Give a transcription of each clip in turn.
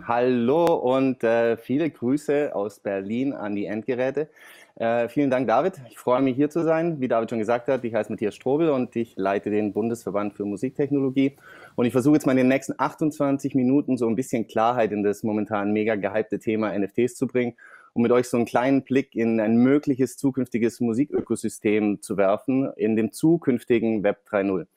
Hallo und viele Grüße aus Berlin an die Endgeräte. Vielen Dank, David. Ich freue mich, hier zu sein. Wie David schon gesagt hat, ich heiße Matthias Strobel und ich leite den Bundesverband für Musiktechnologie. Und ich versuche jetzt mal in den nächsten 28 Minuten so ein bisschen Klarheit in das momentan mega gehypte Thema NFTs zu bringen, um mit euch so einen kleinen Blick in ein mögliches zukünftiges Musikökosystem zu werfen, in dem zukünftigen Web 3.0.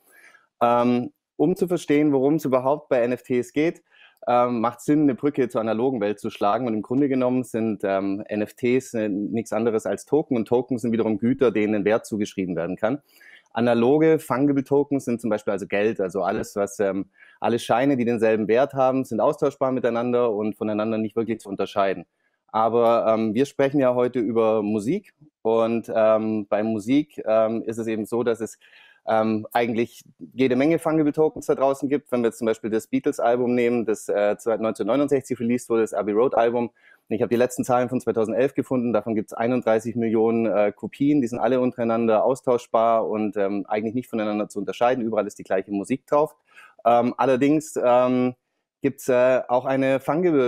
Um zu verstehen, worum es überhaupt bei NFTs geht, macht Sinn, eine Brücke zur analogen Welt zu schlagen. Und im Grunde genommen sind NFTs nichts anderes als Token. Und Token sind wiederum Güter, denen ein Wert zugeschrieben werden kann. Analoge Fungible Tokens sind zum Beispiel also Geld, also alles, alle Scheine, die denselben Wert haben, sind austauschbar miteinander und voneinander nicht wirklich zu unterscheiden. Aber wir sprechen ja heute über Musik und bei Musik ist es eben so, dass es eigentlich jede Menge Fungible Tokens da draußen gibt. Wenn wir jetzt zum Beispiel das Beatles-Album nehmen, das 1969 released wurde, das Abbey Road-Album. Ich habe die letzten Zahlen von 2011 gefunden. Davon gibt es 31 Millionen Kopien. Die sind alle untereinander austauschbar und eigentlich nicht voneinander zu unterscheiden. Überall ist die gleiche Musik drauf. Allerdings gibt es auch eine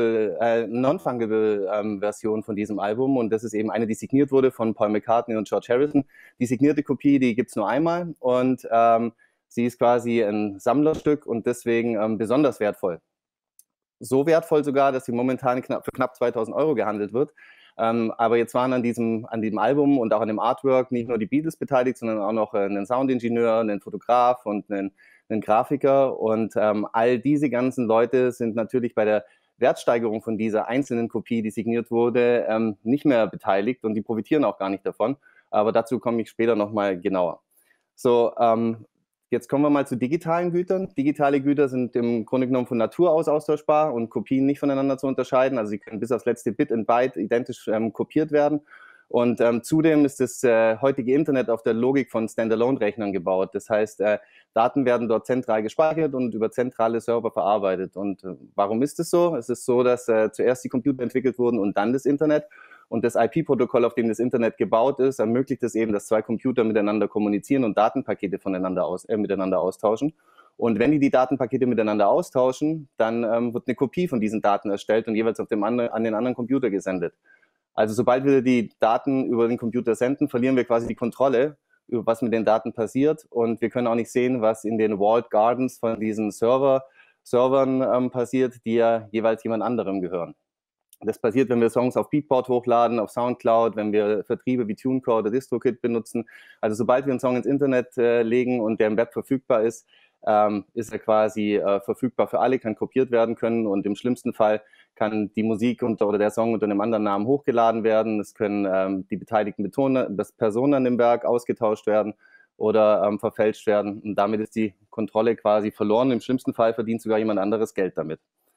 non-fungible Version von diesem Album und das ist eben eine, die signiert wurde von Paul McCartney und George Harrison. Die signierte Kopie, die gibt es nur einmal und sie ist quasi ein Sammlerstück und deswegen besonders wertvoll. So wertvoll sogar, dass sie momentan für knapp 2.000 Euro gehandelt wird. Aber jetzt waren an diesem Album und auch an dem Artwork nicht nur die Beatles beteiligt, sondern auch noch einen Soundingenieur, einen Fotograf und einen Grafiker. Und all diese ganzen Leute sind natürlich bei der Wertsteigerung von dieser einzelnen Kopie, die signiert wurde, nicht mehr beteiligt und die profitieren auch gar nicht davon. Aber dazu komme ich später nochmal genauer. So, jetzt kommen wir mal zu digitalen Gütern. Digitale Güter sind im Grunde genommen von Natur aus austauschbar und Kopien nicht voneinander zu unterscheiden. Also sie können bis aufs letzte Bit und Byte identisch kopiert werden. Und zudem ist das heutige Internet auf der Logik von Standalone-Rechnern gebaut. Das heißt, Daten werden dort zentral gespeichert und über zentrale Server verarbeitet. Und warum ist es so? Es ist so, dass zuerst die Computer entwickelt wurden und dann das Internet. Und das IP-Protokoll, auf dem das Internet gebaut ist, ermöglicht es eben, dass zwei Computer miteinander kommunizieren und Datenpakete miteinander austauschen. Und wenn die Datenpakete miteinander austauschen, dann wird eine Kopie von diesen Daten erstellt und jeweils an den anderen Computer gesendet. Also sobald wir die Daten über den Computer senden, verlieren wir quasi die Kontrolle über was mit den Daten passiert und wir können auch nicht sehen, was in den Walled Gardens von diesen Servern passiert, die ja jeweils jemand anderem gehören. Das passiert, wenn wir Songs auf Beatport hochladen, auf Soundcloud, wenn wir Vertriebe wie TuneCore oder DistroKid benutzen. Also sobald wir einen Song ins Internet legen und der im Web verfügbar ist er quasi verfügbar für alle, kann kopiert werden können und im schlimmsten Fall kann die Musik oder der Song unter einem anderen Namen hochgeladen werden. Es können die beteiligten Personen an dem Werk ausgetauscht werden oder verfälscht werden und damit ist die Kontrolle quasi verloren. Im schlimmsten Fall verdient sogar jemand anderes Geld damit.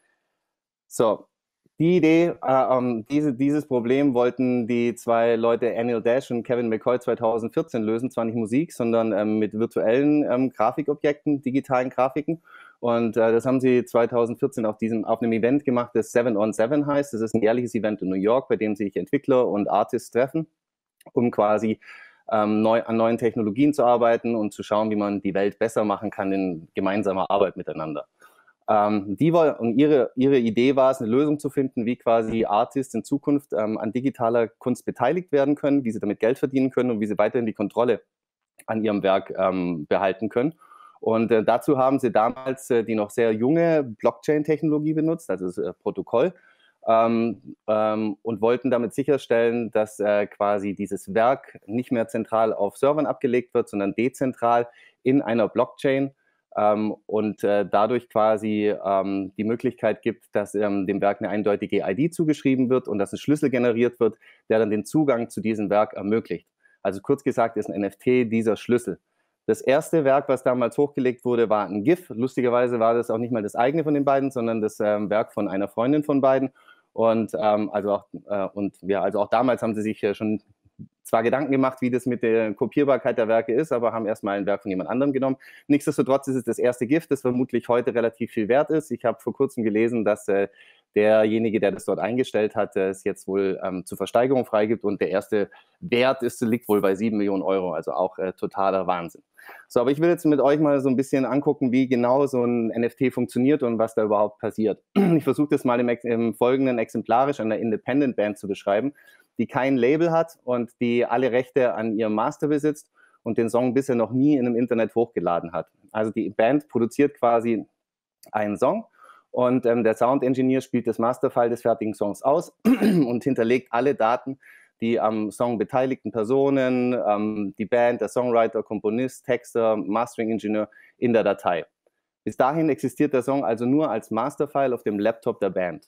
So. Die Idee, dieses Problem wollten die zwei Leute Anil Dash und Kevin McCoy 2014 lösen, zwar nicht Musik, sondern mit virtuellen Grafikobjekten, digitalen Grafiken. Und das haben sie 2014 auf einem Event gemacht, das 7 on 7 heißt. Das ist ein jährliches Event in New York, bei dem sich Entwickler und Artists treffen, um quasi an neuen Technologien zu arbeiten und zu schauen, wie man die Welt besser machen kann in gemeinsamer Arbeit miteinander. Ihre Idee war es, eine Lösung zu finden, wie quasi Artists in Zukunft an digitaler Kunst beteiligt werden können, wie sie damit Geld verdienen können und wie sie weiterhin die Kontrolle an ihrem Werk behalten können. Und dazu haben sie damals die noch sehr junge Blockchain-Technologie benutzt, also das Protokoll, und wollten damit sicherstellen, dass quasi dieses Werk nicht mehr zentral auf Servern abgelegt wird, sondern dezentral in einer Blockchain, und dadurch quasi die Möglichkeit gibt, dass dem Werk eine eindeutige ID zugeschrieben wird und dass ein Schlüssel generiert wird, der dann den Zugang zu diesem Werk ermöglicht. Also kurz gesagt ist ein NFT dieser Schlüssel. Das erste Werk, was damals hochgelegt wurde, war ein GIF. Lustigerweise war das auch nicht mal das eigene von den beiden, sondern das Werk von einer Freundin von beiden. Und also auch damals haben sie sich schon zwar Gedanken gemacht, wie das mit der Kopierbarkeit der Werke ist, aber haben erstmal ein Werk von jemand anderem genommen. Nichtsdestotrotz ist es das erste GIF, das vermutlich heute relativ viel wert ist. Ich habe vor kurzem gelesen, dass derjenige, der das dort eingestellt hat, es jetzt wohl zur Versteigerung freigibt und der erste Wert liegt wohl bei 7 Millionen Euro, also auch totaler Wahnsinn. So, aber ich will jetzt mit euch mal so ein bisschen angucken, wie genau so ein NFT funktioniert und was da überhaupt passiert. Ich versuche das mal im Folgenden exemplarisch an einer Independent Band zu beschreiben, die kein Label hat und die alle Rechte an ihrem Master besitzt und den Song bisher noch nie in einem Internet hochgeladen hat. Also die Band produziert quasi einen Song und der Sound-Engineer spielt das Masterfile des fertigen Songs aus und hinterlegt alle Daten, die am Song beteiligten Personen, die Band, der Songwriter, Komponist, Texter, Mastering-Ingenieur in der Datei. Bis dahin existiert der Song also nur als Masterfile auf dem Laptop der Band.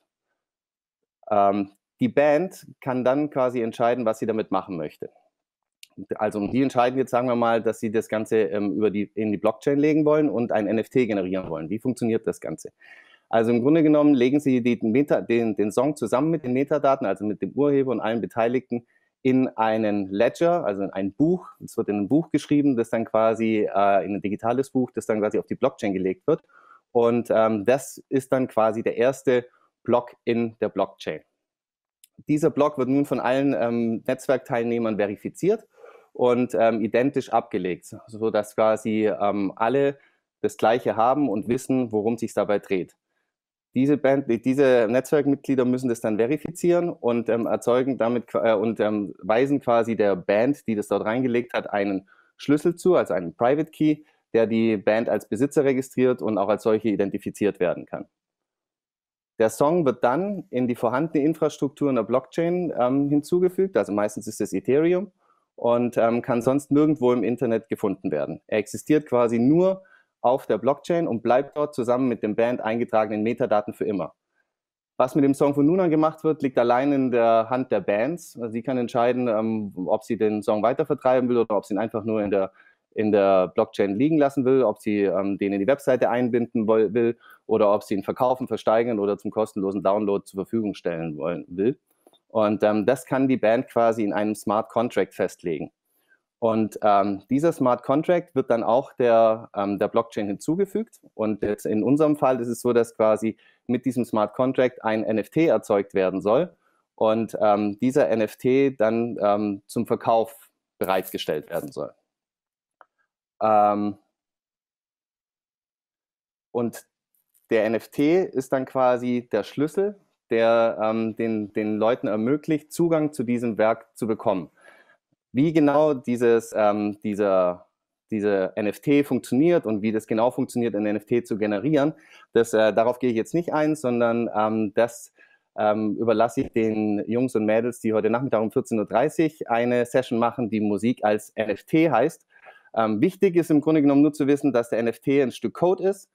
Die Band kann dann quasi entscheiden, was sie damit machen möchte. Also die entscheiden jetzt, sagen wir mal, dass sie das Ganze in die Blockchain legen wollen und ein NFT generieren wollen. Wie funktioniert das Ganze? Also im Grunde genommen legen sie den Song zusammen mit den Metadaten, also mit dem Urheber und allen Beteiligten, in einen Ledger, also in ein Buch. Es wird in ein Buch geschrieben, das dann quasi in ein digitales Buch, das dann quasi auf die Blockchain gelegt wird. Und das ist dann quasi der erste Block in der Blockchain. Dieser Block wird nun von allen Netzwerkteilnehmern verifiziert und identisch abgelegt, sodass quasi alle das Gleiche haben und wissen, worum es sich dabei dreht. Diese Netzwerkmitglieder müssen das dann verifizieren und erzeugen damit weisen quasi der Band, die das dort reingelegt hat, einen Schlüssel zu, also einen Private Key, der die Band als Besitzer registriert und auch als solche identifiziert werden kann. Der Song wird dann in die vorhandene Infrastruktur in der Blockchain hinzugefügt, also meistens ist es Ethereum, und kann sonst nirgendwo im Internet gefunden werden. Er existiert quasi nur auf der Blockchain und bleibt dort zusammen mit dem Band eingetragenen Metadaten für immer. Was mit dem Song von nun an gemacht wird, liegt allein in der Hand der Bands. Also sie kann entscheiden, ob sie den Song weitervertreiben will oder ob sie ihn einfach nur in der Blockchain liegen lassen will, ob sie den in die Webseite einbinden will oder ob sie ihn verkaufen, versteigern oder zum kostenlosen Download zur Verfügung stellen will. Und das kann die Band quasi in einem Smart Contract festlegen. Und dieser Smart Contract wird dann auch der Blockchain hinzugefügt. Und jetzt in unserem Fall ist es so, dass quasi mit diesem Smart Contract ein NFT erzeugt werden soll und dieser NFT dann zum Verkauf bereitgestellt werden soll. Und der NFT ist dann quasi der Schlüssel, der den Leuten ermöglicht, Zugang zu diesem Werk zu bekommen. Wie genau diese NFT funktioniert und wie das genau funktioniert, ein NFT zu generieren, darauf gehe ich jetzt nicht ein, sondern das überlasse ich den Jungs und Mädels, die heute Nachmittag um 14:30 Uhr eine Session machen, die Musik als NFT heißt. Wichtig ist im Grunde genommen nur zu wissen, dass der NFT ein Stück Code ist,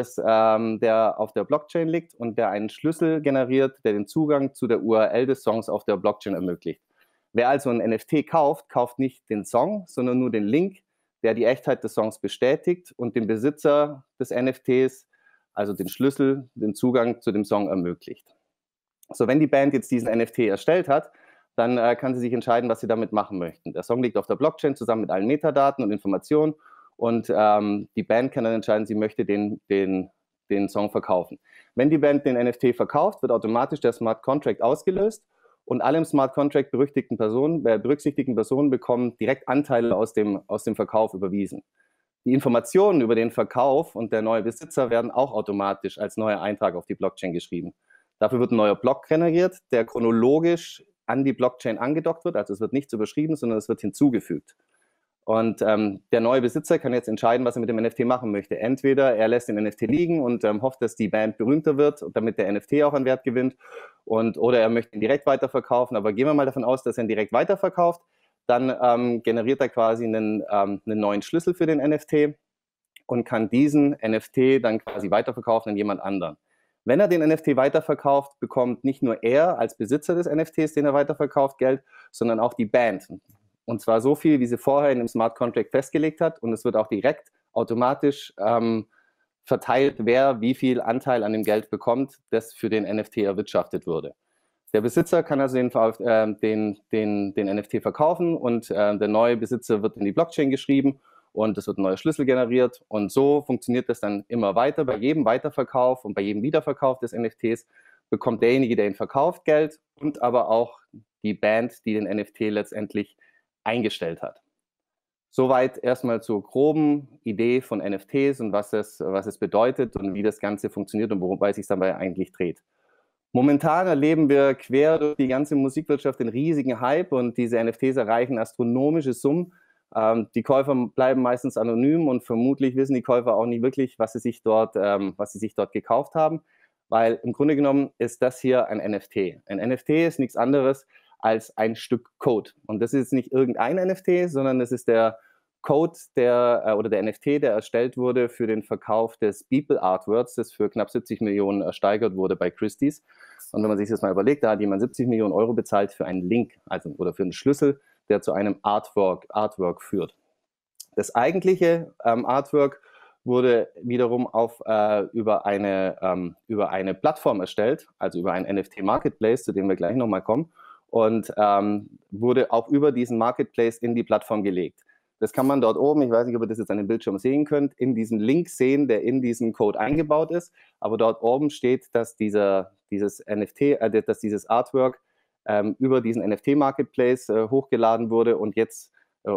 der auf der Blockchain liegt und der einen Schlüssel generiert, der den Zugang zu der URL des Songs auf der Blockchain ermöglicht. Wer also ein NFT kauft, kauft nicht den Song, sondern nur den Link, der die Echtheit des Songs bestätigt und dem Besitzer des NFTs, also den Schlüssel, den Zugang zu dem Song ermöglicht. So, wenn die Band jetzt diesen NFT erstellt hat, dann kann sie sich entscheiden, was sie damit machen möchten. Der Song liegt auf der Blockchain zusammen mit allen Metadaten und Informationen und die Band kann dann entscheiden, sie möchte den Song verkaufen. Wenn die Band den NFT verkauft, wird automatisch der Smart Contract ausgelöst und alle im Smart Contract berücksichtigten Personen bekommen direkt Anteile aus dem Verkauf überwiesen. Die Informationen über den Verkauf und der neue Besitzer werden auch automatisch als neuer Eintrag auf die Blockchain geschrieben. Dafür wird ein neuer Block generiert, der chronologisch an die Blockchain angedockt wird. Also es wird nichts überschrieben, sondern es wird hinzugefügt. Und der neue Besitzer kann jetzt entscheiden, was er mit dem NFT machen möchte. Entweder er lässt den NFT liegen und hofft, dass die Band berühmter wird, damit der NFT auch an Wert gewinnt, oder er möchte ihn direkt weiterverkaufen. Aber gehen wir mal davon aus, dass er ihn direkt weiterverkauft. Dann generiert er quasi einen neuen Schlüssel für den NFT und kann diesen NFT dann quasi weiterverkaufen an jemand anderen. Wenn er den NFT weiterverkauft, bekommt nicht nur er als Besitzer des NFTs, den er weiterverkauft, Geld, sondern auch die Band. Und zwar so viel, wie sie vorher in dem Smart Contract festgelegt hat. Und es wird auch direkt automatisch verteilt, wer wie viel Anteil an dem Geld bekommt, das für den NFT erwirtschaftet wurde. Der Besitzer kann also den NFT verkaufen und der neue Besitzer wird in die Blockchain geschrieben und es wird ein neuer Schlüssel generiert. Und so funktioniert das dann immer weiter. Bei jedem Weiterverkauf und bei jedem Wiederverkauf des NFTs bekommt derjenige, der ihn verkauft, Geld und aber auch die Band, die den NFT letztendlich eingestellt hat. Soweit erstmal zur groben Idee von NFTs und was es bedeutet und wie das Ganze funktioniert und wobei es sich dabei eigentlich dreht. Momentan erleben wir quer durch die ganze Musikwirtschaft den riesigen Hype und diese NFTs erreichen astronomische Summen. Die Käufer bleiben meistens anonym und vermutlich wissen die Käufer auch nicht wirklich, was sie sich dort gekauft haben, weil im Grunde genommen ist das hier ein NFT. Ein NFT ist nichts anderes als ein Stück Code. Und das ist nicht irgendein NFT, sondern das ist der Code oder der NFT, der erstellt wurde für den Verkauf des Beeple Artworks, das für knapp 70 Millionen ersteigert wurde bei Christie's. Und wenn man sich das mal überlegt, da hat jemand 70 Millionen Euro bezahlt für einen Link, also oder für einen Schlüssel, der zu einem Artwork führt. Das eigentliche Artwork wurde wiederum über eine Plattform erstellt, also über einen NFT-Marketplace, zu dem wir gleich nochmal kommen, und wurde auch über diesen Marketplace in die Plattform gelegt. Das kann man dort oben, ich weiß nicht, ob ihr das jetzt an dem Bildschirm sehen könnt, in diesem Link sehen, der in diesem Code eingebaut ist. Aber dort oben steht, dass dieses Artwork über diesen NFT-Marketplace hochgeladen wurde und jetzt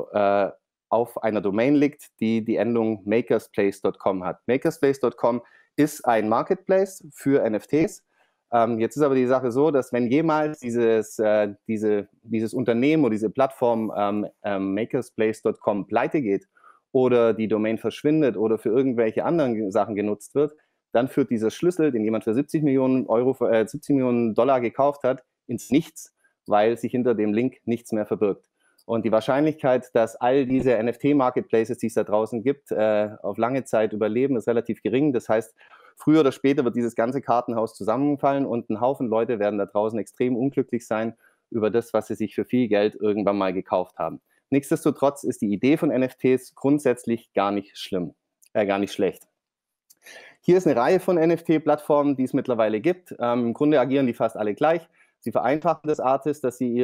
auf einer Domain liegt, die Endung makersplace.com hat. Makersplace.com ist ein Marketplace für NFTs. Jetzt ist aber die Sache so, dass wenn jemals dieses Unternehmen oder diese Plattform makersplace.com pleite geht oder die Domain verschwindet oder für irgendwelche anderen Sachen genutzt wird, dann führt dieser Schlüssel, den jemand für 70 Millionen Dollar gekauft hat, ins Nichts, weil sich hinter dem Link nichts mehr verbirgt. Und die Wahrscheinlichkeit, dass all diese NFT-Marketplaces, die es da draußen gibt, auf lange Zeit überleben, ist relativ gering. Das heißt, früher oder später wird dieses ganze Kartenhaus zusammenfallen und ein Haufen Leute werden da draußen extrem unglücklich sein über das, was sie sich für viel Geld irgendwann mal gekauft haben. Nichtsdestotrotz ist die Idee von NFTs grundsätzlich gar nicht schlecht. Hier ist eine Reihe von NFT-Plattformen, die es mittlerweile gibt. Im Grunde agieren die fast alle gleich. Sie vereinfachen das Artist, dass sie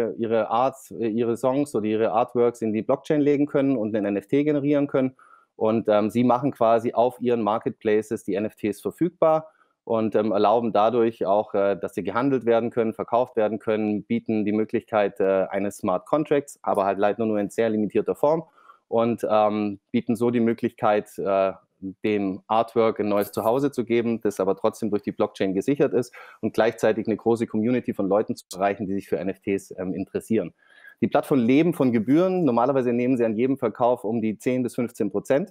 ihre Songs oder ihre Artworks in die Blockchain legen können und einen NFT generieren können. Und sie machen quasi auf ihren Marketplaces die NFTs verfügbar und erlauben dadurch auch, dass sie gehandelt werden können, verkauft werden können, bieten die Möglichkeit eines Smart Contracts, aber halt leider nur in sehr limitierter Form und bieten so die Möglichkeit, dem Artwork ein neues Zuhause zu geben, das aber trotzdem durch die Blockchain gesichert ist und gleichzeitig eine große Community von Leuten zu erreichen, die sich für NFTs interessieren. Die Plattformen leben von Gebühren. Normalerweise nehmen sie an jedem Verkauf um die 10-15%,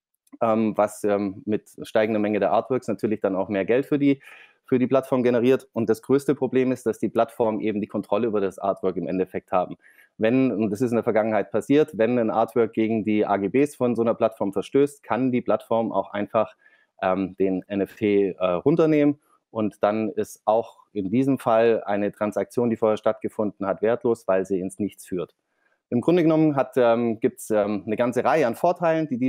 was mit steigender Menge der Artworks natürlich dann auch mehr Geld für die Plattform generiert. Und das größte Problem ist, dass die Plattformen eben die Kontrolle über das Artwork im Endeffekt haben. Und das ist in der Vergangenheit passiert, wenn ein Artwork gegen die AGBs von so einer Plattform verstößt, kann die Plattform auch einfach den NFT runternehmen. Und dann ist auch in diesem Fall eine Transaktion, die vorher stattgefunden hat, wertlos, weil sie ins Nichts führt. Im Grunde genommen gibt es eine ganze Reihe an Vorteilen, die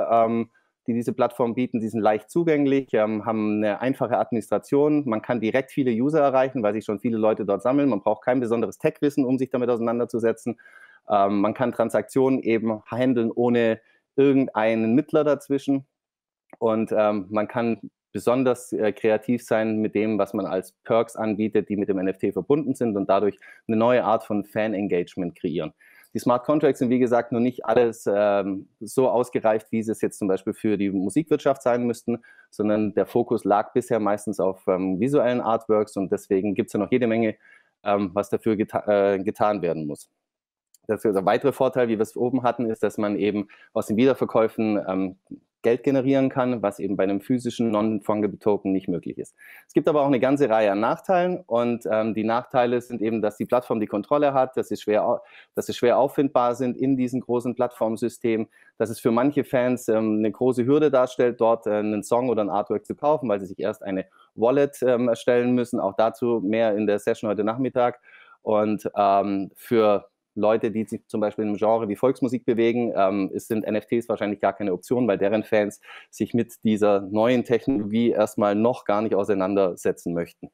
diese Plattformen bieten. Die sind leicht zugänglich, haben eine einfache Administration. Man kann direkt viele User erreichen, weil sich schon viele Leute dort sammeln. Man braucht kein besonderes Tech-Wissen, um sich damit auseinanderzusetzen. Man kann Transaktionen eben handeln ohne irgendeinen Mittler dazwischen. Und man kann besonders kreativ sein mit dem, was man als Perks anbietet, die mit dem NFT verbunden sind und dadurch eine neue Art von Fan-Engagement kreieren. Die Smart Contracts sind, wie gesagt, noch nicht alles so ausgereift, wie sie es jetzt zum Beispiel für die Musikwirtschaft sein müssten, sondern der Fokus lag bisher meistens auf visuellen Artworks und deswegen gibt es ja noch jede Menge, was dafür getan werden muss. Der weitere Vorteil, wie wir es oben hatten, ist, dass man eben aus den Wiederverkäufen Geld generieren kann, was eben bei einem physischen Non-Fungible Token nicht möglich ist. Es gibt aber auch eine ganze Reihe an Nachteilen und die Nachteile sind eben, dass die Plattform die Kontrolle hat, dass sie schwer auffindbar sind in diesem großen Plattformsystem, dass es für manche Fans eine große Hürde darstellt, dort einen Song oder ein Artwork zu kaufen, weil sie sich erst eine Wallet erstellen müssen. Auch dazu mehr in der Session heute Nachmittag. Und für Leute, die sich zum Beispiel im Genre wie Volksmusik bewegen, sind NFTs wahrscheinlich gar keine Option, weil deren Fans sich mit dieser neuen Technologie erstmal noch gar nicht auseinandersetzen möchten.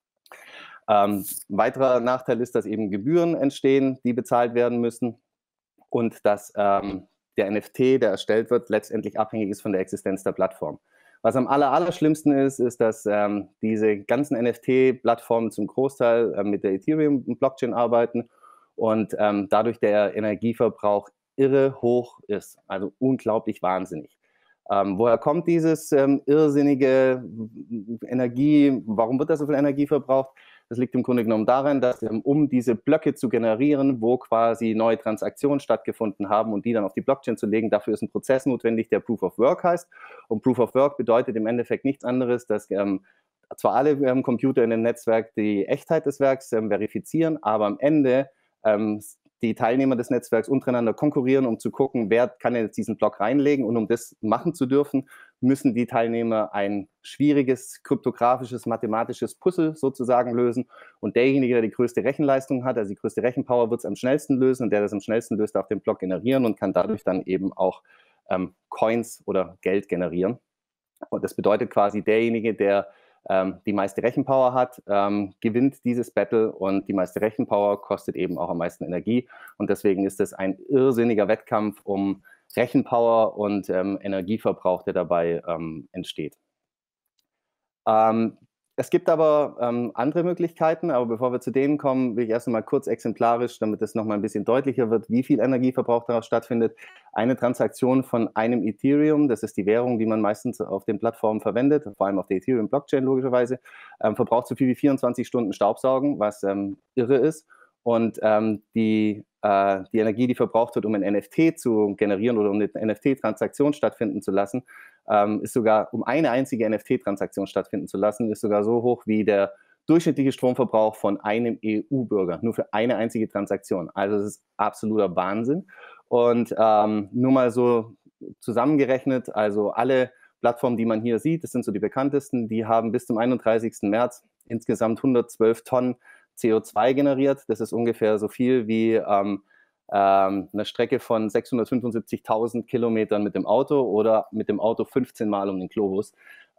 Weiterer Nachteil ist, dass eben Gebühren entstehen, die bezahlt werden müssen und dass der NFT, der erstellt wird, letztendlich abhängig ist von der Existenz der Plattform. Was am allerschlimmsten ist, dass diese ganzen NFT-Plattformen zum Großteil mit der Ethereum-Blockchain arbeiten und dadurch der Energieverbrauch irre hoch ist, also unglaublich wahnsinnig. Woher kommt dieses irrsinnige Energie? Warum wird da so viel Energie verbraucht? Das liegt im Grunde genommen daran, dass um diese Blöcke zu generieren, wo quasi neue Transaktionen stattgefunden haben und die dann auf die Blockchain zu legen, dafür ist ein Prozess notwendig, der Proof of Work heißt. Und Proof of Work bedeutet im Endeffekt nichts anderes, dass zwar alle Computer in dem Netzwerk die Echtheit des Werks verifizieren, aber am Ende die Teilnehmer des Netzwerks untereinander konkurrieren, um zu gucken, wer kann jetzt diesen Block reinlegen. Und um das machen zu dürfen, müssen die Teilnehmer ein schwieriges, kryptografisches, mathematisches Puzzle sozusagen lösen. Und derjenige, der die größte Rechenleistung hat, also die größte Rechenpower, wird es am schnellsten lösen. Und der das am schnellsten löst, darf den Block generieren und kann dadurch dann eben auch Coins oder Geld generieren. Und das bedeutet quasi, derjenige, der die meiste Rechenpower hat, gewinnt dieses Battle, und die meiste Rechenpower kostet eben auch am meisten Energie, und deswegen ist es ein irrsinniger Wettkampf um Rechenpower und Energieverbrauch, der dabei entsteht. Es gibt aber andere Möglichkeiten, aber bevor wir zu denen kommen, will ich erst einmal kurz exemplarisch, damit es nochmal ein bisschen deutlicher wird, wie viel Energieverbrauch daraus stattfindet. Eine Transaktion von einem Ethereum, das ist die Währung, die man meistens auf den Plattformen verwendet, vor allem auf der Ethereum-Blockchain logischerweise, verbraucht so viel wie 24 Stunden Staubsaugen, was irre ist. Und die Energie, die verbraucht wird, um ein NFT zu generieren oder um eine NFT-Transaktion stattfinden zu lassen, ist sogar, um eine einzige NFT-Transaktion stattfinden zu lassen, ist sogar so hoch wie der durchschnittliche Stromverbrauch von einem EU-Bürger, nur für eine einzige Transaktion. Also das ist absoluter Wahnsinn. Und nur mal so zusammengerechnet, also alle Plattformen, die man hier sieht, das sind so die bekanntesten, die haben bis zum 31. März insgesamt 112 Tonnen CO2 generiert. Das ist ungefähr so viel wie eine Strecke von 675.000 Kilometern mit dem Auto oder mit dem Auto 15 Mal um den Globus.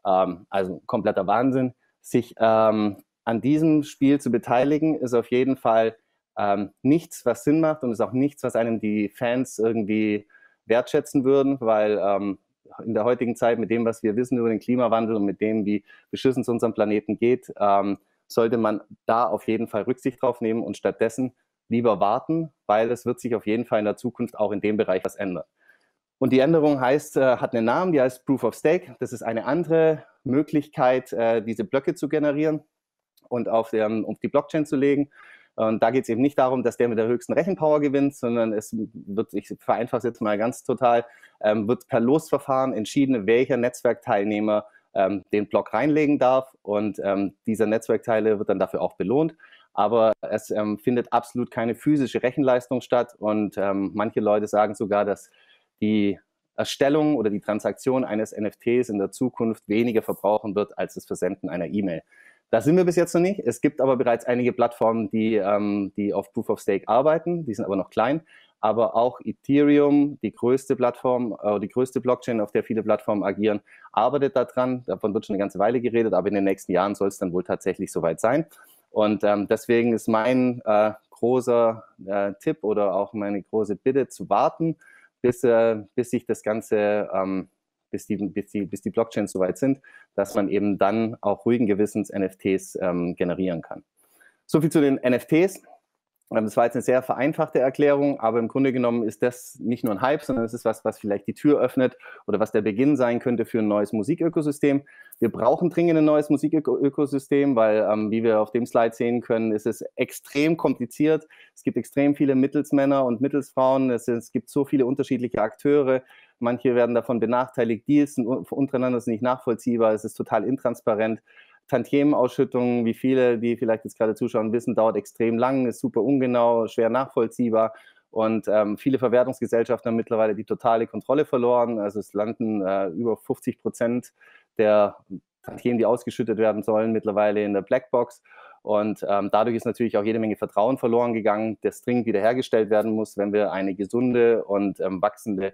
Also kompletter Wahnsinn. Sich an diesem Spiel zu beteiligen, ist auf jeden Fall nichts, was Sinn macht, und ist auch nichts, was einem die Fans irgendwie wertschätzen würden, weil in der heutigen Zeit mit dem, was wir wissen über den Klimawandel und mit dem, wie beschissen es unserem Planeten geht, sollte man da auf jeden Fall Rücksicht drauf nehmen und stattdessen lieber warten, weil es wird sich auf jeden Fall in der Zukunft auch in dem Bereich was ändern. Und die Änderung hat einen Namen, die heißt Proof of Stake. Das ist eine andere Möglichkeit, diese Blöcke zu generieren und auf die Blockchain zu legen. Und da geht es eben nicht darum, dass der mit der höchsten Rechenpower gewinnt, sondern es wird, ich vereinfache es jetzt mal ganz total, wird per Losverfahren entschieden, welcher Netzwerkteilnehmer den Block reinlegen darf, und dieser Netzwerkteilnehmer wird dann dafür auch belohnt. Aber es findet absolut keine physische Rechenleistung statt, und manche Leute sagen sogar, dass die Erstellung oder die Transaktion eines NFTs in der Zukunft weniger verbrauchen wird als das Versenden einer E-Mail. Da sind wir bis jetzt noch nicht. Es gibt aber bereits einige Plattformen, die auf Proof of Stake arbeiten, die sind aber noch klein. Aber auch Ethereum, die größte Plattform, die größte Blockchain, auf der viele Plattformen agieren, arbeitet daran. Davon wird schon eine ganze Weile geredet, aber in den nächsten Jahren soll es dann wohl tatsächlich soweit sein. Und deswegen ist mein großer Tipp oder auch meine große Bitte zu warten, bis sich das Ganze, bis die Blockchains soweit sind, dass man eben dann auch ruhigen Gewissens NFTs generieren kann. So viel zu den NFTs. Das war jetzt eine sehr vereinfachte Erklärung, aber im Grunde genommen ist das nicht nur ein Hype, sondern es ist was vielleicht die Tür öffnet oder was der Beginn sein könnte für ein neues Musikökosystem. Wir brauchen dringend ein neues Musikökosystem, weil, wie wir auf dem Slide sehen können, ist es extrem kompliziert. Es gibt extrem viele Mittelsmänner und Mittelsfrauen. Es gibt so viele unterschiedliche Akteure. Manche werden davon benachteiligt. Deals sind untereinander nicht nachvollziehbar. Es ist total intransparent. Tantiemenausschüttungen, wie viele, die vielleicht jetzt gerade zuschauen, wissen, dauert extrem lang, ist super ungenau, schwer nachvollziehbar, und viele Verwertungsgesellschaften haben mittlerweile die totale Kontrolle verloren. Also es landen über 50% der Tantiemen, die ausgeschüttet werden sollen, mittlerweile in der Blackbox, und dadurch ist natürlich auch jede Menge Vertrauen verloren gegangen, das dringend wiederhergestellt werden muss, wenn wir eine gesunde und wachsende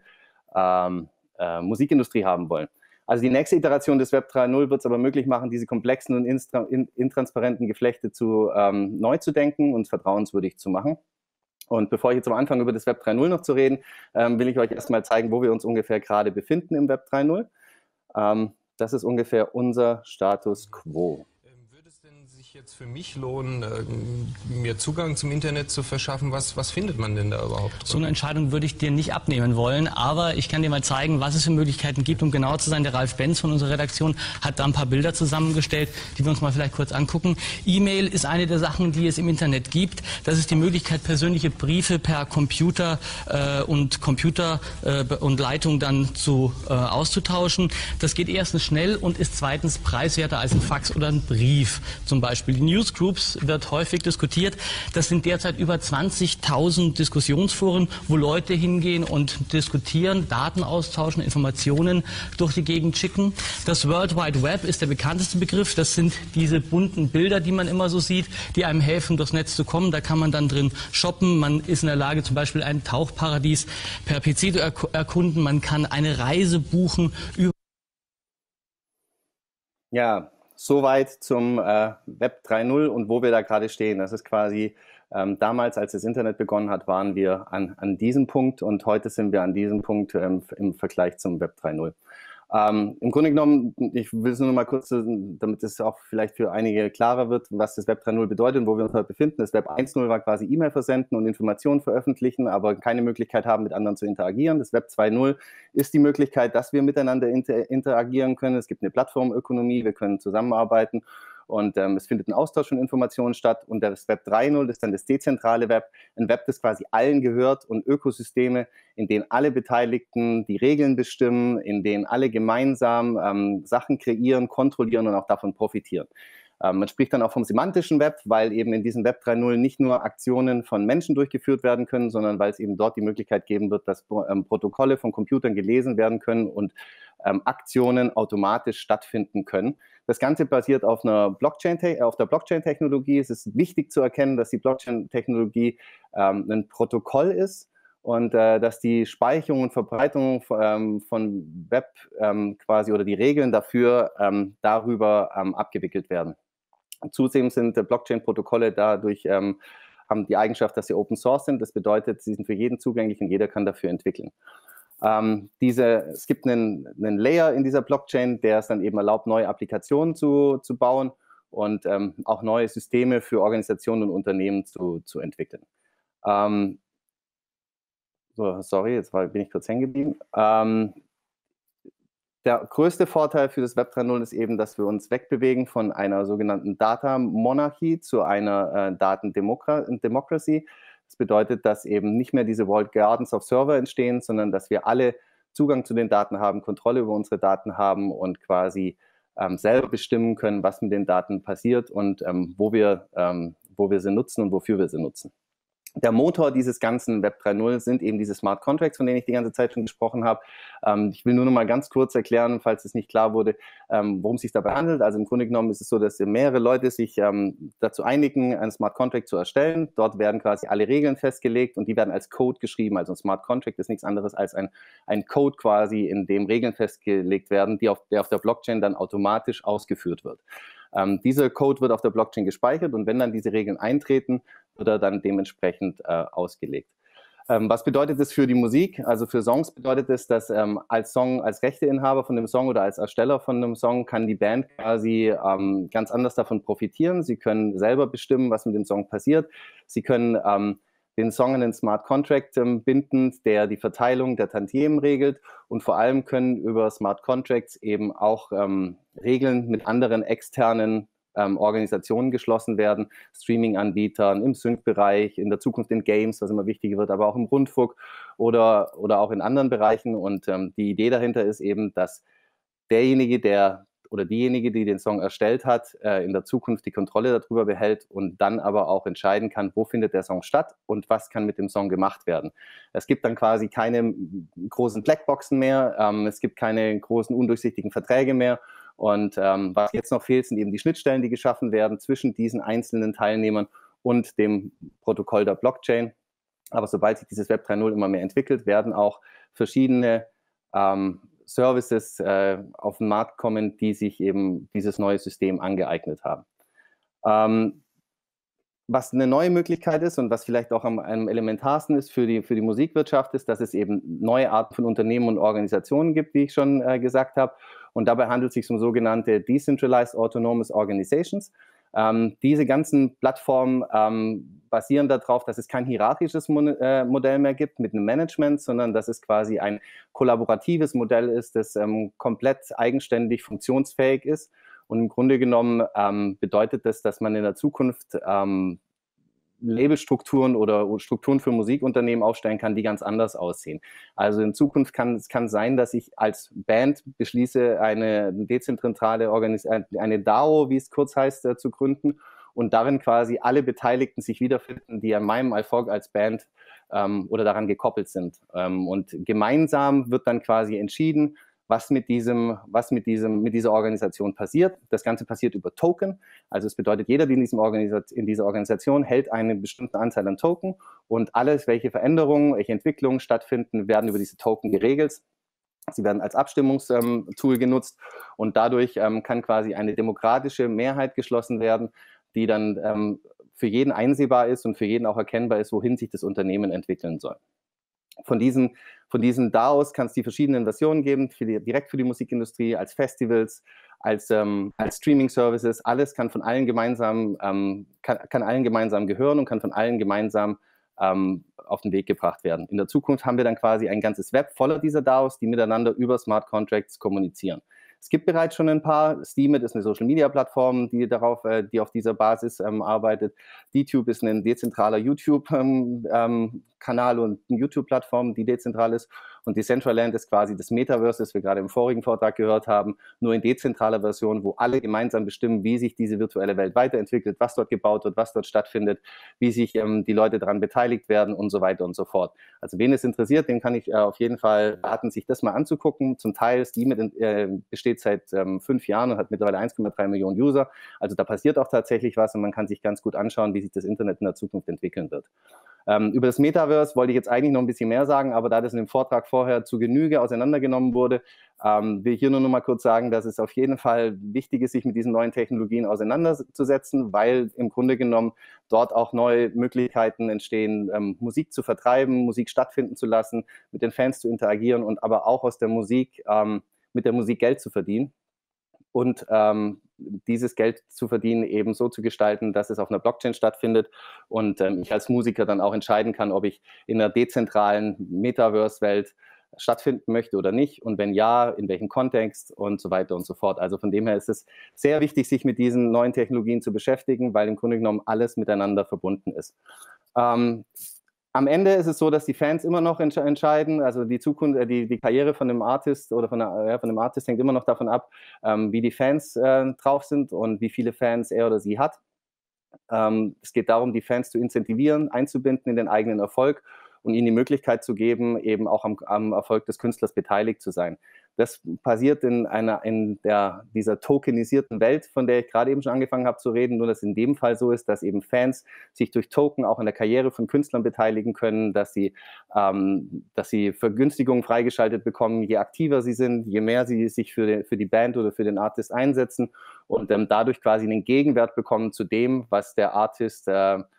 Musikindustrie haben wollen. Also die nächste Iteration des Web 3.0 wird es aber möglich machen, diese komplexen und intransparenten Geflechte neu zu denken und vertrauenswürdig zu machen. Und bevor ich jetzt am Anfang über das Web 3.0 noch zu reden, will ich euch erstmal zeigen, wo wir uns ungefähr gerade befinden im Web 3.0. Das ist ungefähr unser Status quo. Würde es denn sich sich jetzt für mich lohnen, mir Zugang zum Internet zu verschaffen? Was findet man denn da überhaupt drin? So eine Entscheidung würde ich dir nicht abnehmen wollen, aber ich kann dir mal zeigen, was es für Möglichkeiten gibt. Um genauer zu sein, der Ralf Benz von unserer Redaktion hat da ein paar Bilder zusammengestellt, die wir uns mal vielleicht kurz angucken. E-Mail ist eine der Sachen, die es im Internet gibt. Das ist die Möglichkeit, persönliche Briefe per Computer und Leitung dann auszutauschen. Das geht erstens schnell und ist zweitens preiswerter als ein Fax oder ein Brief zum Beispiel. Die Newsgroups wird häufig diskutiert. Das sind derzeit über 20.000 Diskussionsforen, wo Leute hingehen und diskutieren, Daten austauschen, Informationen durch die Gegend schicken. Das World Wide Web ist der bekannteste Begriff. Das sind diese bunten Bilder, die man immer so sieht, die einem helfen, durchs Netz zu kommen. Da kann man dann drin shoppen. Man ist in der Lage, zum Beispiel ein Tauchparadies per PC zu erkunden. Man kann eine Reise buchen. Ja, soweit zum Web 3.0 und wo wir da gerade stehen. Das ist quasi damals, als das Internet begonnen hat, waren wir an diesem Punkt und heute sind wir an diesem Punkt im Vergleich zum Web 3.0. Im Grunde genommen, ich will es nur noch mal kurz, damit es auch vielleicht für einige klarer wird, was das Web 3.0 bedeutet und wo wir uns heute befinden. Das Web 1.0 war quasi E-Mail versenden und Informationen veröffentlichen, aber keine Möglichkeit haben, mit anderen zu interagieren. Das Web 2.0 ist die Möglichkeit, dass wir miteinander interagieren können. Es gibt eine Plattformökonomie, wir können zusammenarbeiten. Und es findet ein Austausch von Informationen statt. Und das Web 3.0 ist dann das dezentrale Web, ein Web, das quasi allen gehört und Ökosysteme, in denen alle Beteiligten die Regeln bestimmen, in denen alle gemeinsam Sachen kreieren, kontrollieren und auch davon profitieren. Man spricht dann auch vom semantischen Web, weil eben in diesem Web 3.0 nicht nur Aktionen von Menschen durchgeführt werden können, sondern weil es eben dort die Möglichkeit geben wird, dass Protokolle von Computern gelesen werden können und Aktionen automatisch stattfinden können. Das Ganze basiert auf der Blockchain-Technologie. Es ist wichtig zu erkennen, dass die Blockchain-Technologie ein Protokoll ist und dass die Speicherung und Verbreitung von Web quasi oder die Regeln dafür darüber abgewickelt werden. Zudem sind Blockchain-Protokolle dadurch haben die Eigenschaft, dass sie Open Source sind. Das bedeutet, sie sind für jeden zugänglich und jeder kann dafür entwickeln. Es gibt einen Layer in dieser Blockchain, der es dann eben erlaubt, neue Applikationen zu bauen und auch neue Systeme für Organisationen und Unternehmen zu entwickeln. Sorry, jetzt bin ich kurz hängen geblieben. Der größte Vorteil für das Web 3.0 ist eben, dass wir uns wegbewegen von einer sogenannten Data-Monarchie zu einer Datendemocracy. Das bedeutet, dass eben nicht mehr diese Walled Gardens of Server entstehen, sondern dass wir alle Zugang zu den Daten haben, Kontrolle über unsere Daten haben und quasi selber bestimmen können, was mit den Daten passiert und wo wir sie nutzen und wofür wir sie nutzen. Der Motor dieses ganzen Web 3.0 sind eben diese Smart Contracts, von denen ich die ganze Zeit schon gesprochen habe. Ich will nur noch mal ganz kurz erklären, falls es nicht klar wurde, worum es sich dabei handelt. Also im Grunde genommen ist es so, dass mehrere Leute sich dazu einigen, einen Smart Contract zu erstellen. Dort werden quasi alle Regeln festgelegt und die werden als Code geschrieben. Also ein Smart Contract ist nichts anderes als ein Code quasi, in dem Regeln festgelegt werden, der auf der Blockchain dann automatisch ausgeführt wird. Dieser Code wird auf der Blockchain gespeichert und wenn dann diese Regeln eintreten, wird er dann dementsprechend ausgelegt. Was bedeutet das für die Musik? Also für Songs bedeutet es, dass als Rechteinhaber von dem Song oder als Ersteller von einem Song kann die Band quasi ganz anders davon profitieren. Sie können selber bestimmen, was mit dem Song passiert. Sie können den Song in den Smart Contract binden, der die Verteilung der Tantiemen regelt und vor allem können über Smart Contracts eben auch Regeln mit anderen externen Organisationen geschlossen werden, Streaming-Anbietern, im Sync-Bereich, in der Zukunft in Games, was immer wichtiger wird, aber auch im Rundfunk oder auch in anderen Bereichen. Und die Idee dahinter ist eben, dass derjenige, diejenige, die den Song erstellt hat, in der Zukunft die Kontrolle darüber behält und dann aber auch entscheiden kann, wo findet der Song statt und was kann mit dem Song gemacht werden. Es gibt dann quasi keine großen Blackboxen mehr, es gibt keine großen undurchsichtigen Verträge mehr. Und was jetzt noch fehlt, sind eben die Schnittstellen, die geschaffen werden zwischen diesen einzelnen Teilnehmern und dem Protokoll der Blockchain. Aber sobald sich dieses Web 3.0 immer mehr entwickelt, werden auch verschiedene Services auf den Markt kommen, die sich eben dieses neue System angeeignet haben. Was eine neue Möglichkeit ist und was vielleicht auch am elementarsten ist für die Musikwirtschaft, ist, dass es eben neue Arten von Unternehmen und Organisationen gibt, wie ich schon gesagt habe. Und dabei handelt es sich um sogenannte Decentralized Autonomous Organizations. Diese ganzen Plattformen basieren darauf, dass es kein hierarchisches Modell mehr gibt mit einem Management, sondern dass es quasi ein kollaboratives Modell ist, das komplett eigenständig funktionsfähig ist. Und im Grunde genommen bedeutet das, dass man in der Zukunft Labelstrukturen oder Strukturen für Musikunternehmen aufstellen kann, die ganz anders aussehen. Also in Zukunft kann es sein, dass ich als Band beschließe, eine dezentrale eine DAO, wie es kurz heißt, zu gründen und darin quasi alle Beteiligten sich wiederfinden, die an meinem Erfolg als Band oder daran gekoppelt sind. Und gemeinsam wird dann quasi entschieden, was mit dieser Organisation passiert. Das Ganze passiert über Token. Also es bedeutet, jeder, der in dieser Organisation hält einen bestimmten Anteil an Token und alles, welche Veränderungen, welche Entwicklungen stattfinden, werden über diese Token geregelt. Sie werden als Abstimmungstool genutzt und dadurch kann quasi eine demokratische Mehrheit geschlossen werden, die dann für jeden einsehbar ist und für jeden auch erkennbar ist, wohin sich das Unternehmen entwickeln soll. Von diesen DAOs kann es die verschiedenen Versionen geben, direkt für die Musikindustrie, als Festivals, als Streaming-Services. Alles kann von allen gemeinsam, kann allen gemeinsam gehören und kann von allen gemeinsam auf den Weg gebracht werden. In der Zukunft haben wir dann quasi ein ganzes Web voller dieser DAOs, die miteinander über Smart Contracts kommunizieren. Es gibt bereits schon ein paar. Steemit ist eine Social-Media-Plattform, die auf dieser Basis arbeitet. DTube ist ein dezentraler YouTube-Kanal und eine YouTube-Plattform, die dezentral ist. Und Decentraland ist quasi das Metaverse, das wir gerade im vorigen Vortrag gehört haben, nur in dezentraler Version, wo alle gemeinsam bestimmen, wie sich diese virtuelle Welt weiterentwickelt, was dort gebaut wird, was dort stattfindet, wie sich die Leute daran beteiligt werden und so weiter und so fort. Also wen es interessiert, dem kann ich auf jeden Fall raten, sich das mal anzugucken. Zum Teil Steemit besteht seit 5 Jahren und hat mittlerweile 1,3 Millionen User. Also da passiert auch tatsächlich was und man kann sich ganz gut anschauen, wie sich das Internet in der Zukunft entwickeln wird. Über das Metaverse wollte ich jetzt eigentlich noch ein bisschen mehr sagen, aber da das in dem Vortrag vorher zu Genüge auseinandergenommen wurde, will ich hier nur noch mal kurz sagen, dass es auf jeden Fall wichtig ist, sich mit diesen neuen Technologien auseinanderzusetzen, weil im Grunde genommen dort auch neue Möglichkeiten entstehen, Musik zu vertreiben, Musik stattfinden zu lassen, mit den Fans zu interagieren und aber auch aus der Musik, mit der Musik Geld zu verdienen. Und dieses Geld zu verdienen eben so zu gestalten, dass es auf einer Blockchain stattfindet und ich als Musiker dann auch entscheiden kann, ob ich in einer dezentralen Metaverse-Welt stattfinden möchte oder nicht und wenn ja, in welchem Kontext und so weiter und so fort. Also von dem her ist es sehr wichtig, sich mit diesen neuen Technologien zu beschäftigen, weil im Grunde genommen alles miteinander verbunden ist. Am Ende ist es so, dass die Fans immer noch entscheiden, also die Zukunft, die Karriere von einem Artist oder von einem Artist hängt immer noch davon ab, wie die Fans drauf sind und wie viele Fans er oder sie hat. Es geht darum, die Fans zu incentivieren, einzubinden in den eigenen Erfolg und ihnen die Möglichkeit zu geben, eben auch am Erfolg des Künstlers beteiligt zu sein. Das passiert in dieser tokenisierten Welt, von der ich gerade eben schon angefangen habe zu reden, nur dass in dem Fall so ist, dass eben Fans sich durch Token auch an der Karriere von Künstlern beteiligen können, dass sie Vergünstigungen freigeschaltet bekommen, je aktiver sie sind, je mehr sie sich für die Band oder für den Artist einsetzen und dadurch quasi einen Gegenwert bekommen zu dem, was der Artist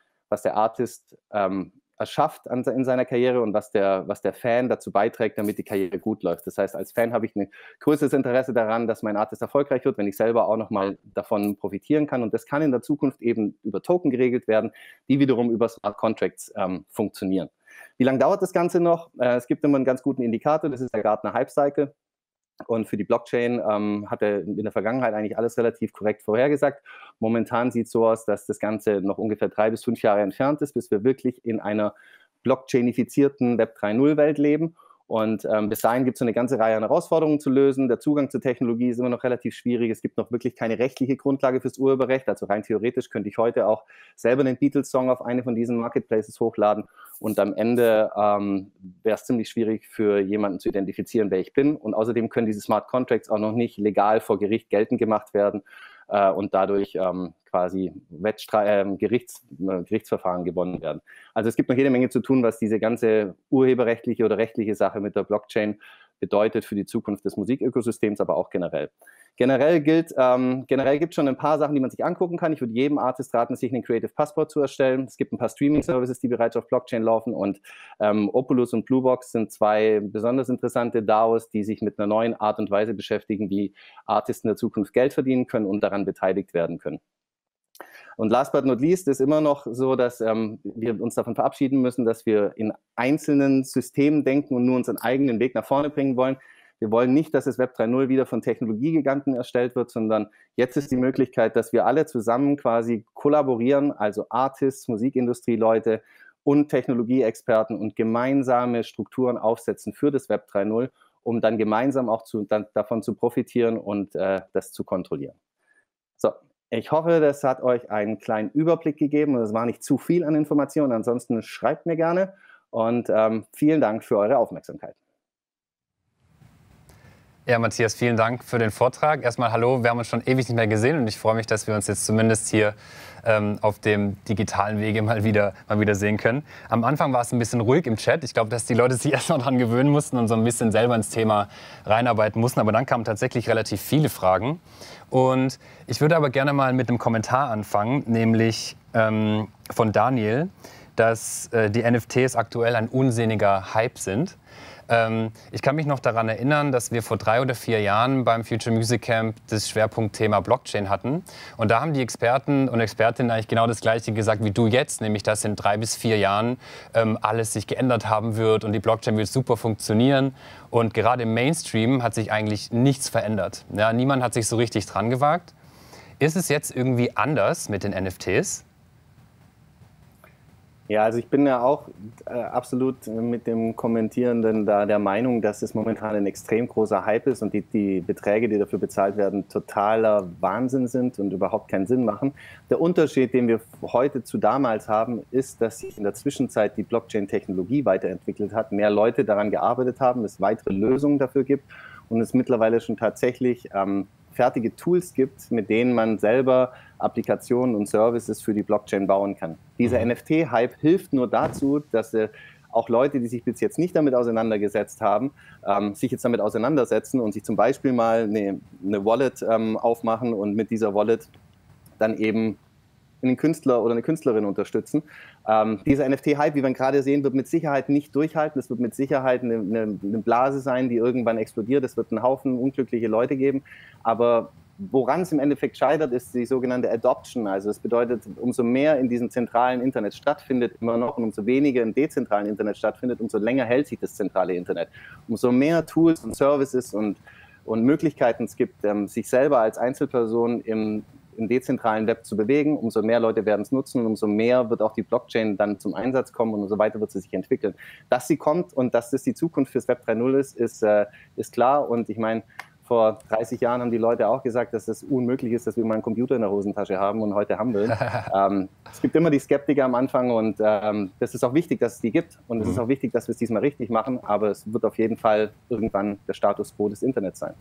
erschafft in seiner Karriere und was der Fan dazu beiträgt, damit die Karriere gut läuft. Das heißt, als Fan habe ich ein größeres Interesse daran, dass mein Artist erfolgreich wird, wenn ich selber auch nochmal davon profitieren kann. Und das kann in der Zukunft eben über Token geregelt werden, die wiederum über Smart Contracts funktionieren. Wie lange dauert das Ganze noch? Es gibt immer einen ganz guten Indikator, das ist der Gartner Hype Cycle. Und für die Blockchain hat er in der Vergangenheit eigentlich alles relativ korrekt vorhergesagt. Momentan sieht es so aus, dass das Ganze noch ungefähr 3 bis 5 Jahre entfernt ist, bis wir wirklich in einer blockchainifizierten Web 3.0-Welt leben. Und bis dahin gibt es so eine ganze Reihe an Herausforderungen zu lösen. Der Zugang zur Technologie ist immer noch relativ schwierig. Es gibt noch wirklich keine rechtliche Grundlage fürs Urheberrecht. Also rein theoretisch könnte ich heute auch selber einen Beatles-Song auf eine von diesen Marketplaces hochladen. Und am Ende wäre es ziemlich schwierig für jemanden zu identifizieren, wer ich bin. Und außerdem können diese Smart Contracts auch noch nicht legal vor Gericht geltend gemacht werden und dadurch quasi Gerichtsverfahren gewonnen werden. Also es gibt noch jede Menge zu tun, was diese ganze urheberrechtliche oder rechtliche Sache mit der Blockchain bedeutet für die Zukunft des Musikökosystems, aber auch generell. Generell gibt es schon ein paar Sachen, die man sich angucken kann. Ich würde jedem Artist raten, sich einen Creative Passport zu erstellen. Es gibt ein paar Streaming-Services, die bereits auf Blockchain laufen und Opulus und Bluebox sind 2 besonders interessante DAOs, die sich mit einer neuen Art und Weise beschäftigen, wie Artists in der Zukunft Geld verdienen können und daran beteiligt werden können. Und last but not least ist immer noch so, dass wir uns davon verabschieden müssen, dass wir in einzelnen Systemen denken und nur unseren eigenen Weg nach vorne bringen wollen. Wir wollen nicht, dass das Web 3.0 wieder von Technologiegiganten erstellt wird, sondern jetzt ist die Möglichkeit, dass wir alle zusammen quasi kollaborieren, also Artists, Musikindustrieleute und Technologieexperten und gemeinsame Strukturen aufsetzen für das Web 3.0, um dann gemeinsam auch davon zu profitieren und das zu kontrollieren. So, ich hoffe, das hat euch einen kleinen Überblick gegeben und es war nicht zu viel an Informationen. Ansonsten schreibt mir gerne und vielen Dank für eure Aufmerksamkeit. Ja, Matthias, vielen Dank für den Vortrag. Erstmal hallo, wir haben uns schon ewig nicht mehr gesehen und ich freue mich, dass wir uns jetzt zumindest hier auf dem digitalen Wege mal wieder sehen können. Am Anfang war es ein bisschen ruhig im Chat. Ich glaube, dass die Leute sich erst mal dran gewöhnen mussten und so ein bisschen selber ins Thema reinarbeiten mussten. Aber dann kamen tatsächlich relativ viele Fragen. Und ich würde aber gerne mal mit einem Kommentar anfangen, nämlich von Daniel, dass die NFTs aktuell ein unsinniger Hype sind. Ich kann mich noch daran erinnern, dass wir vor 3 oder 4 Jahren beim Future Music Camp das Schwerpunktthema Blockchain hatten. Und da haben die Experten und Expertinnen eigentlich genau das Gleiche gesagt wie du jetzt, nämlich dass in 3 bis 4 Jahren alles sich geändert haben wird und die Blockchain wird super funktionieren. Und gerade im Mainstream hat sich eigentlich nichts verändert. Ja, niemand hat sich so richtig dran gewagt. Ist es jetzt irgendwie anders mit den NFTs? Ja, also ich bin ja auch absolut mit dem Kommentierenden da der Meinung, dass es momentan ein extrem großer Hype ist und die Beträge, die dafür bezahlt werden, totaler Wahnsinn sind und überhaupt keinen Sinn machen. Der Unterschied, den wir heute zu damals haben, ist, dass sich in der Zwischenzeit die Blockchain-Technologie weiterentwickelt hat, mehr Leute daran gearbeitet haben, es weitere Lösungen dafür gibt und es mittlerweile schon tatsächlich fertige Tools gibt, mit denen man selber Applikationen und Services für die Blockchain bauen kann. Dieser NFT-Hype hilft nur dazu, dass auch Leute, die sich bis jetzt nicht damit auseinandergesetzt haben, sich jetzt damit auseinandersetzen und sich zum Beispiel mal eine Wallet aufmachen und mit dieser Wallet dann eben einen Künstler oder eine Künstlerin unterstützen. Dieser NFT-Hype, wie wir gerade sehen, wird mit Sicherheit nicht durchhalten. Es wird mit Sicherheit eine Blase sein, die irgendwann explodiert. Es wird einen Haufen unglückliche Leute geben. Aber woran es im Endeffekt scheitert, ist die sogenannte Adoption. Also das bedeutet, umso mehr in diesem zentralen Internet stattfindet, immer noch, und umso weniger im dezentralen Internet stattfindet, umso länger hält sich das zentrale Internet. Umso mehr Tools und Services und Möglichkeiten es gibt, sich selber als Einzelperson im dezentralen Web zu bewegen, umso mehr Leute werden es nutzen und umso mehr wird auch die Blockchain dann zum Einsatz kommen und umso weiter wird sie sich entwickeln. Dass sie kommt und dass das die Zukunft fürs Web 3.0 ist klar. Und ich meine, vor 30 Jahren haben die Leute auch gesagt, dass es unmöglich ist, dass wir mal einen Computer in der Hosentasche haben und heute haben wir. Es gibt immer die Skeptiker am Anfang und das ist auch wichtig, dass es die gibt und es ist auch wichtig, dass wir es diesmal richtig machen, aber es wird auf jeden Fall irgendwann der Status quo des Internets sein.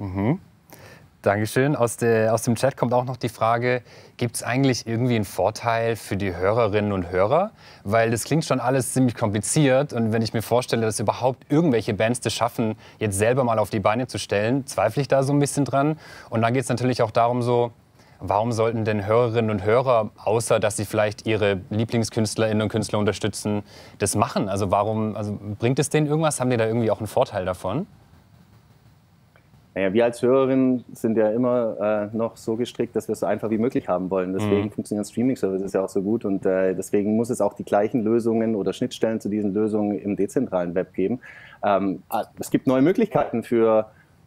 Dankeschön. Aus dem Chat kommt auch noch die Frage, gibt es eigentlich irgendwie einen Vorteil für die Hörerinnen und Hörer? Weil das klingt schon alles ziemlich kompliziert und wenn ich mir vorstelle, dass überhaupt irgendwelche Bands das schaffen, jetzt selber mal auf die Beine zu stellen, zweifle ich da so ein bisschen dran. Und dann geht es natürlich auch darum so, warum sollten denn Hörerinnen und Hörer, außer dass sie vielleicht ihre Lieblingskünstlerinnen und Künstler unterstützen, das machen? Also bringt es denen irgendwas? Haben die da irgendwie auch einen Vorteil davon? Naja, wir als Hörerinnen sind ja immer noch so gestrickt, dass wir es so einfach wie möglich haben wollen. Deswegen funktionieren Streaming-Services ja auch so gut und deswegen muss es auch die gleichen Lösungen oder Schnittstellen zu diesen Lösungen im dezentralen Web geben. Es gibt neue Möglichkeiten für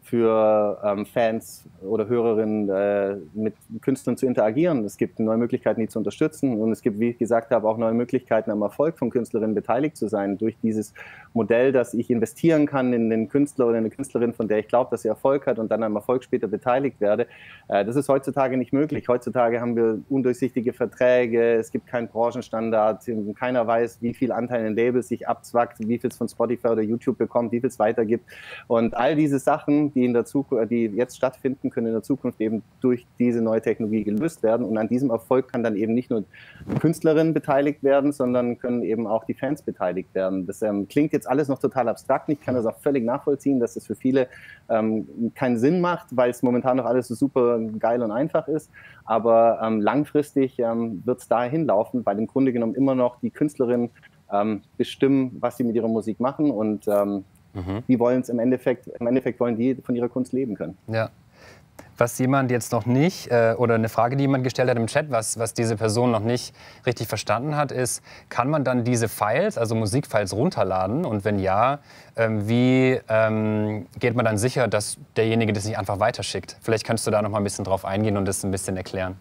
Fans oder Hörerinnen mit Künstlern zu interagieren. Es gibt neue Möglichkeiten, die zu unterstützen und es gibt, wie ich gesagt habe, auch neue Möglichkeiten, am Erfolg von Künstlerinnen beteiligt zu sein durch dieses Modell, dass ich investieren kann in den Künstler oder eine Künstlerin, von der ich glaube, dass sie Erfolg hat und dann am Erfolg später beteiligt werde. Das ist heutzutage nicht möglich. Heutzutage haben wir undurchsichtige Verträge, es gibt keinen Branchenstandard, keiner weiß, wie viel Anteil ein Label sich abzwackt, wie viel es von Spotify oder YouTube bekommt, wie viel es weitergibt und all diese Sachen, die jetzt stattfinden, können in der Zukunft eben durch diese neue Technologie gelöst werden. Und an diesem Erfolg kann dann eben nicht nur die Künstlerin beteiligt werden, sondern können eben auch die Fans beteiligt werden. Das klingt jetzt alles noch total abstrakt. Ich kann das auch völlig nachvollziehen, dass das für viele keinen Sinn macht, weil es momentan noch alles so super geil und einfach ist. Aber langfristig wird es dahin laufen, weil im Grunde genommen immer noch die Künstlerinnen bestimmen, was sie mit ihrer Musik machen und die wollen es im Endeffekt wollen die von ihrer Kunst leben können. Ja. was jemand jetzt noch nicht, oder eine Frage, die jemand gestellt hat im Chat, was diese Person noch nicht richtig verstanden hat, ist, kann man dann diese Files, also Musikfiles, runterladen? Und wenn ja, wie geht man dann sicher, dass derjenige das nicht einfach weiterschickt? Vielleicht kannst du da noch mal ein bisschen drauf eingehen und das ein bisschen erklären.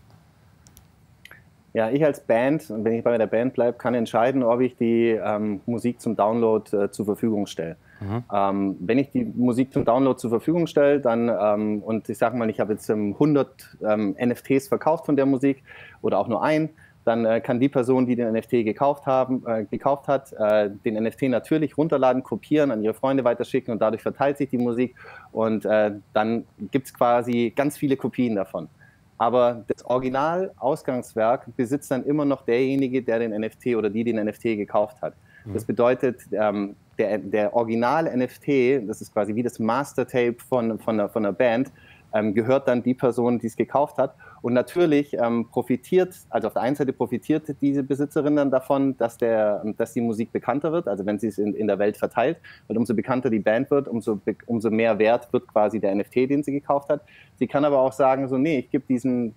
Ja, ich als Band, und wenn ich bei der Band bleibe, kann entscheiden, ob ich die Musik zum Download zur Verfügung stelle. Wenn ich die Musik zum Download zur Verfügung stelle, dann, und ich sage mal, ich habe jetzt 100 NFTs verkauft von der Musik oder auch nur einen, dann kann die Person, die den NFT gekauft hat, den NFT natürlich runterladen, kopieren, an ihre Freunde weiterschicken und dadurch verteilt sich die Musik und dann gibt es quasi ganz viele Kopien davon. Aber das Original-Ausgangswerk besitzt dann immer noch derjenige, der den NFT oder die den NFT gekauft hat. Das bedeutet, der Original-NFT, das ist quasi wie das Master-Tape von einer Band, gehört dann die Person, die es gekauft hat. Und natürlich profitiert, also auf der einen Seite profitiert diese Besitzerin dann davon, dass die Musik bekannter wird, also wenn sie es in der Welt verteilt, weil umso bekannter die Band wird, umso mehr wert wird quasi der NFT, den sie gekauft hat. Sie kann aber auch sagen, so nee, ich gebe diesen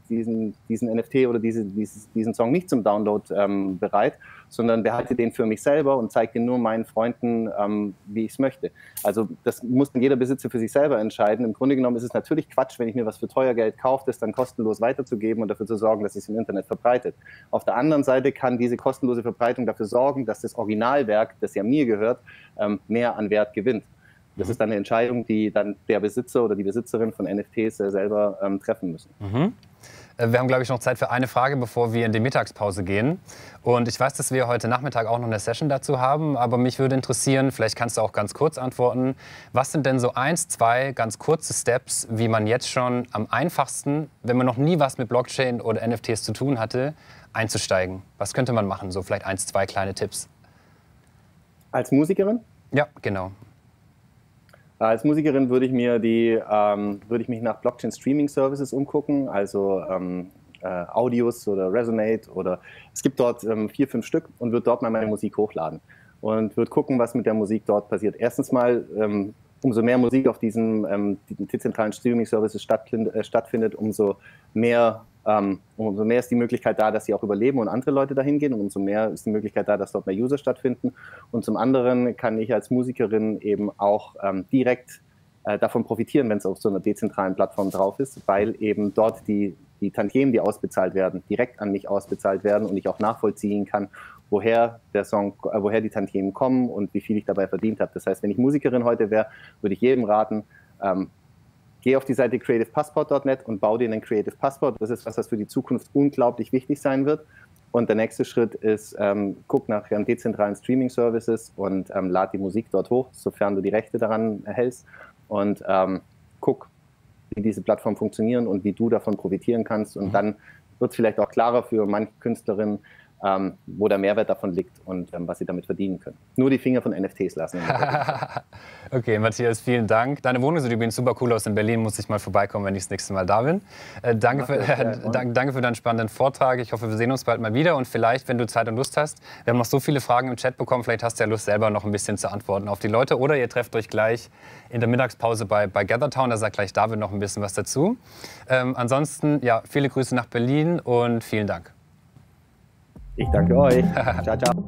NFT oder diesen Song nicht zum Download bereit, sondern behalte den für mich selber und zeige den nur meinen Freunden, wie ich es möchte. Also das muss dann jeder Besitzer für sich selber entscheiden. Im Grunde genommen ist es natürlich Quatsch, wenn ich mir was für teuer Geld kaufe, das dann kostenlos weiterzugeben und dafür zu sorgen, dass es im Internet verbreitet. Auf der anderen Seite kann diese kostenlose Verbreitung dafür sorgen, dass das Originalwerk, das ja mir gehört, mehr an Wert gewinnt. Das ist dann eine Entscheidung, die dann der Besitzer oder die Besitzerin von NFTs selber treffen müssen. Wir haben, glaube ich, noch Zeit für eine Frage, bevor wir in die Mittagspause gehen. Und ich weiß, dass wir heute Nachmittag auch noch eine Session dazu haben, aber mich würde interessieren, vielleicht kannst du auch ganz kurz antworten, was sind denn so 1, 2 ganz kurze Steps, wie man jetzt schon am einfachsten, wenn man noch nie was mit Blockchain oder NFTs zu tun hatte, einzusteigen? Was könnte man machen? So vielleicht 1, 2 kleine Tipps. Als Musikerin? Ja, genau. Als Musikerin würde ich mich nach Blockchain-Streaming-Services umgucken, also Audios oder Resonate oder es gibt dort 4, 5 Stück und würde dort mal meine Musik hochladen und würde gucken, was mit der Musik dort passiert. Erstens mal, umso mehr Musik auf diesen dezentralen Streaming-Services stattfindet, umso mehr ist die Möglichkeit da, dass sie auch überleben und andere Leute dahin gehen und umso mehr ist die Möglichkeit da, dass dort mehr User stattfinden. Und zum anderen kann ich als Musikerin eben auch direkt davon profitieren, wenn es auf so einer dezentralen Plattform drauf ist, weil eben dort die Tantiemen, die ausbezahlt werden, direkt an mich ausbezahlt werden und ich auch nachvollziehen kann, woher die Tantiemen kommen und wie viel ich dabei verdient habe. Das heißt, wenn ich Musikerin heute wäre, würde ich jedem raten, geh auf die Seite creativepassport.net und bau dir einen Creative Passport. Das ist was für die Zukunft unglaublich wichtig sein wird. Und der nächste Schritt ist, guck nach dezentralen Streaming-Services und lad die Musik dort hoch, sofern du die Rechte daran erhältst. Und guck, wie diese Plattformen funktionieren und wie du davon profitieren kannst. Und dann wird es vielleicht auch klarer für manche Künstlerinnen, wo der Mehrwert davon liegt und was sie damit verdienen können. Nur die Finger von NFTs lassen. Okay, Matthias, vielen Dank. Deine Wohnung sieht übrigens super cool aus in Berlin. Muss ich mal vorbeikommen, wenn ich das nächste Mal da bin. Danke für deinen spannenden Vortrag. Ich hoffe, wir sehen uns bald mal wieder. Und vielleicht, wenn du Zeit und Lust hast, wir haben noch so viele Fragen im Chat bekommen, vielleicht hast du ja Lust, selber noch ein bisschen zu antworten auf die Leute. Oder ihr trefft euch gleich in der Mittagspause bei Gathertown. Da sagt gleich David noch ein bisschen was dazu. Ansonsten, ja, viele Grüße nach Berlin und vielen Dank. Ich danke euch. Ciao, ciao.